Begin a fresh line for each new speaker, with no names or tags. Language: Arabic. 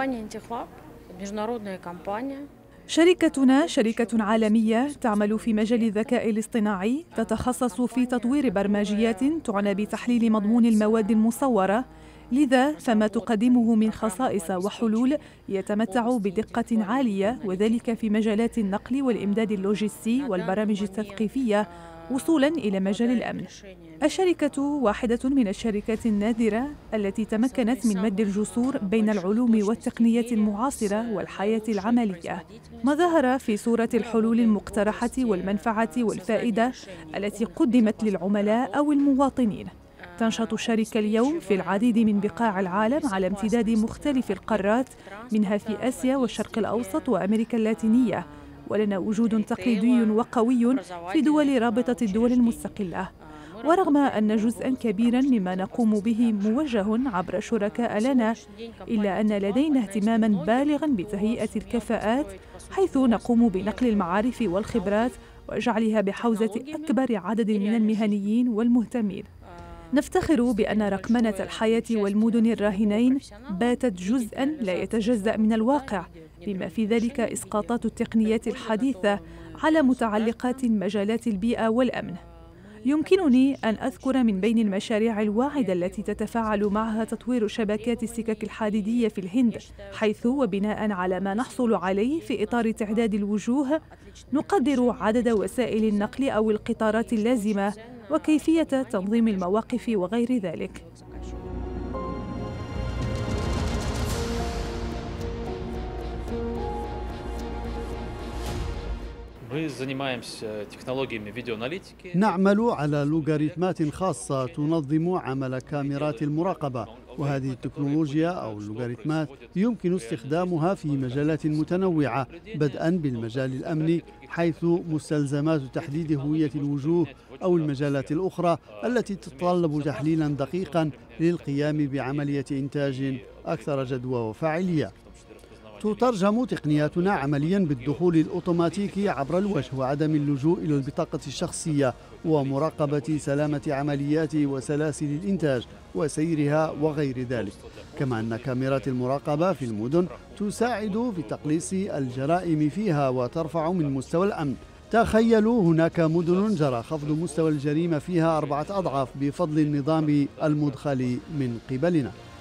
شركتنا شركة عالمية تعمل في مجال الذكاء الاصطناعي، تتخصص في تطوير برمجيات تعنى بتحليل مضمون المواد المصورة، لذا فما تقدمه من خصائص وحلول يتمتع بدقة عالية، وذلك في مجالات النقل والإمداد اللوجستي والبرامج التثقيفية وصولاً إلى مجال الأمن. الشركة واحدة من الشركات النادرة التي تمكنت من مد الجسور بين العلوم والتقنية المعاصرة والحياة العملية، ما ظهر في صورة الحلول المقترحة والمنفعة والفائدة التي قدمت للعملاء أو المواطنين. تنشط الشركة اليوم في العديد من بقاع العالم على امتداد مختلف القارات، منها في آسيا والشرق الأوسط وأمريكا اللاتينية، ولنا وجود تقليدي وقوي في دول رابطة الدول المستقلة. ورغم أن جزءاً كبيراً مما نقوم به موجه عبر شركاء لنا، إلا أن لدينا اهتماماً بالغاً بتهيئة الكفاءات، حيث نقوم بنقل المعارف والخبرات وجعلها بحوزة أكبر عدد من المهنيين والمهتمين. نفتخر بأن رقمنة الحياة والمدن الراهنين باتت جزءاً لا يتجزأ من الواقع، بما في ذلك إسقاطات التقنيات الحديثة على متعلقات مجالات البيئة والأمن. يمكنني أن أذكر من بين المشاريع الواعدة التي تتفاعل معها تطوير شبكات السكك الحديدية في الهند، حيث وبناء على ما نحصل عليه في إطار تعداد الوجوه نقدر عدد وسائل النقل أو القطارات اللازمة وكيفية تنظيم المواقف وغير ذلك.
نعمل على لوغاريتمات خاصة تنظم عمل كاميرات المراقبة، وهذه التكنولوجيا أو اللوغاريتمات يمكن استخدامها في مجالات متنوعة، بدءا بالمجال الأمني حيث مستلزمات تحديد هوية الوجوه، أو المجالات الأخرى التي تتطلب تحليلا دقيقا للقيام بعملية إنتاج أكثر جدوى وفاعلية. تترجم تقنياتنا عمليا بالدخول الأوتوماتيكي عبر الوجه وعدم اللجوء إلى البطاقة الشخصية، ومراقبة سلامة عمليات وسلاسل الإنتاج وسيرها وغير ذلك. كما أن كاميرات المراقبة في المدن تساعد في تقليص الجرائم فيها وترفع من مستوى الأمن. تخيلوا هناك مدن جرى خفض مستوى الجريمة فيها 4 أضعاف بفضل النظام المدخل من قبلنا.